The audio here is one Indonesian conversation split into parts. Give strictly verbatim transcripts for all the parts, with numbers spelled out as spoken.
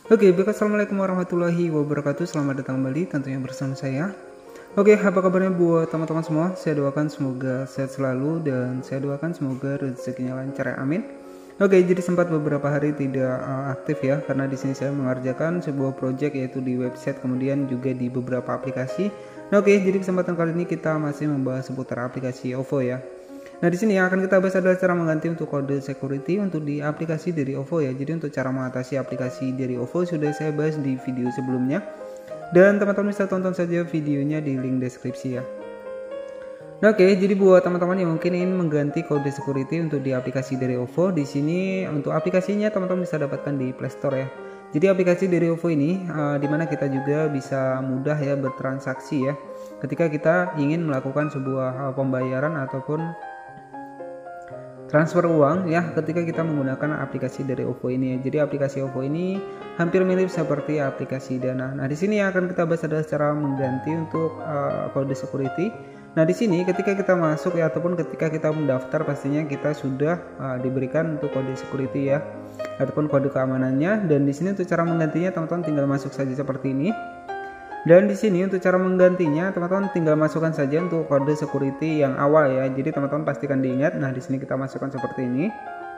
Oke, baik, assalamualaikum warahmatullahi wabarakatuh. Selamat datang kembali tentunya bersama saya. Oke, apa kabarnya buat teman-teman semua? Saya doakan semoga sehat selalu dan saya doakan semoga rezekinya lancar ya, amin. Oke, jadi sempat beberapa hari tidak uh, aktif ya, karena di sini saya mengerjakan sebuah project yaitu di website, kemudian juga di beberapa aplikasi. Nah, oke, jadi kesempatan kali ini kita masih membahas seputar aplikasi OVO ya. Nah, di sini yang akan kita bahas adalah cara mengganti untuk kode security untuk di aplikasi dari OVO ya. Jadi untuk cara mengatasi aplikasi dari OVO sudah saya bahas di video sebelumnya. Dan teman-teman bisa tonton saja videonya di link deskripsi ya. Nah, oke, jadi buat teman-teman yang mungkin ingin mengganti kode security untuk di aplikasi dari OVO, di sini untuk aplikasinya teman-teman bisa dapatkan di Play Store ya. Jadi aplikasi dari OVO ini uh, dimana kita juga bisa mudah ya bertransaksi ya. Ketika kita ingin melakukan sebuah uh, pembayaran ataupun transfer uang ya ketika kita menggunakan aplikasi dari OVO ini ya. Jadi aplikasi OVO ini hampir mirip seperti aplikasi Dana. Nah, di sini yang akan kita bahas adalah cara mengganti untuk uh, kode security. Nah, di sini ketika kita masuk ya ataupun ketika kita mendaftar pastinya kita sudah uh, diberikan untuk kode security ya ataupun kode keamanannya, dan di sini untuk cara menggantinya teman-teman tinggal masuk saja seperti ini. Dan di sini untuk cara menggantinya teman-teman tinggal masukkan saja untuk kode security yang awal ya. Jadi teman-teman pastikan diingat. Nah, di sini kita masukkan seperti ini.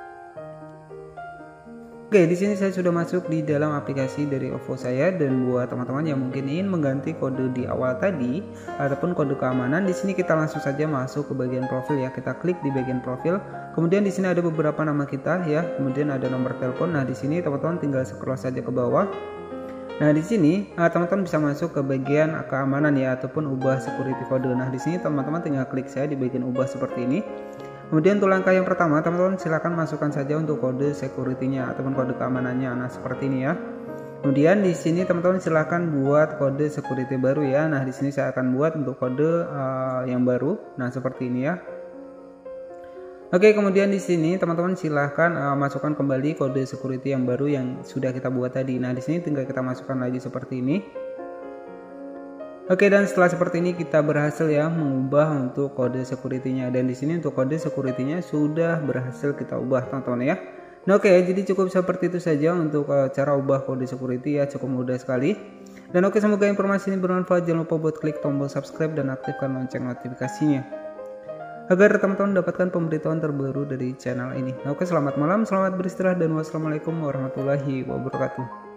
Oke, di sini saya sudah masuk di dalam aplikasi dari OVO saya, dan buat teman-teman yang mungkin ingin mengganti kode di awal tadi ataupun kode keamanan, di sini kita langsung saja masuk ke bagian profil ya. Kita klik di bagian profil. Kemudian di sini ada beberapa nama kita ya. Kemudian ada nomor telepon. Nah, di sini teman-teman tinggal scroll saja ke bawah. Nah, di sini teman-teman bisa masuk ke bagian keamanan ya ataupun ubah security code. Nah, di sini teman-teman tinggal klik saya di bagian ubah seperti ini. Kemudian untuk langkah yang pertama teman-teman silakan masukkan saja untuk kode security-nya ataupun kode keamanannya. Nah, seperti ini ya. Kemudian di sini teman-teman silakan buat kode security baru ya. Nah, di sini saya akan buat untuk kode uh, yang baru. Nah, seperti ini ya. Oke, kemudian di sini teman-teman silahkan uh, masukkan kembali kode security yang baru yang sudah kita buat tadi. Nah, di sini tinggal kita masukkan lagi seperti ini. Oke, dan setelah seperti ini kita berhasil ya mengubah untuk kode security-nya, dan di sini untuk kode security-nya sudah berhasil kita ubah teman-teman ya. Nah, oke, jadi cukup seperti itu saja untuk uh, cara ubah kode security ya, cukup mudah sekali. Dan oke, semoga informasi ini bermanfaat. Jangan lupa buat klik tombol subscribe dan aktifkan lonceng notifikasinya agar teman-teman mendapatkan pemberitahuan terbaru dari channel ini. Oke, selamat malam, selamat beristirahat, dan wassalamualaikum warahmatullahi wabarakatuh.